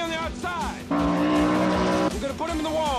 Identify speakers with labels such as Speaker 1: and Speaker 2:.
Speaker 1: on the outside. We're gonna put him in the wall.